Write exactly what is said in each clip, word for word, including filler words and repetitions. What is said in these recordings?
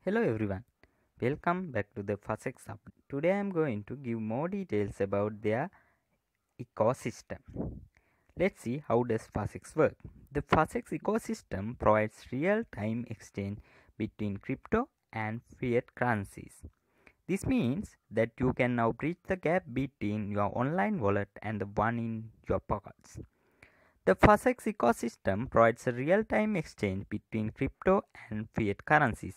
Hello everyone, welcome back to the FuzeX update. Today I am going to give more details about their ecosystem. Let's see how does FuzeX work. The FuzeX ecosystem provides real-time exchange between crypto and fiat currencies. This means that you can now bridge the gap between your online wallet and the one in your pockets. The FuzeX ecosystem provides a real-time exchange between crypto and fiat currencies.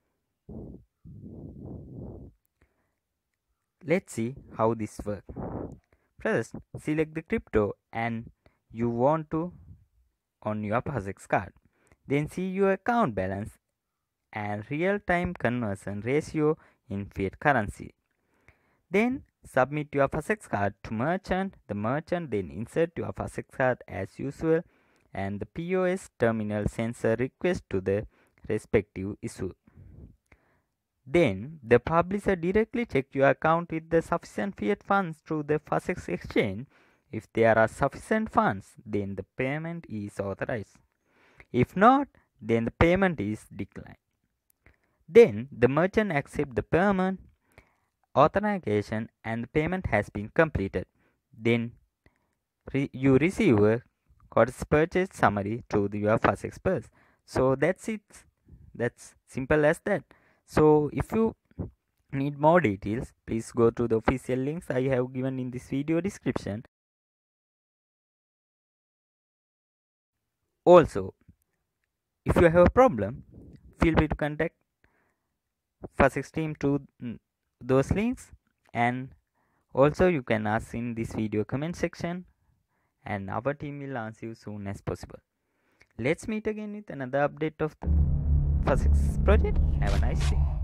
Let's see how this works. First, select the crypto and you want to on your FuzeX card. Then see your account balance and real-time conversion ratio in fiat currency. Then submit your FuzeX card to merchant. The merchant then insert your FuzeX card as usual and the P O S terminal sends a request to the respective issue. Then the publisher directly check your account with the sufficient fiat funds through the FuzeX exchange. If there are sufficient funds, then the payment is authorized. If not, then the payment is declined. Then the merchant accepts the payment, authentication, and the payment has been completed. Then re you receive a course purchase summary through the, your FuzeX purse. So that's it. That's simple as that. So if you need more details, please go to the official links I have given in this video description. Also, if you have a problem, feel free to contact FuzeX team to those links, and also you can ask in this video comment section and our team will answer you soon as possible. Let's meet again with another update of the FuzeX project. Have a nice day.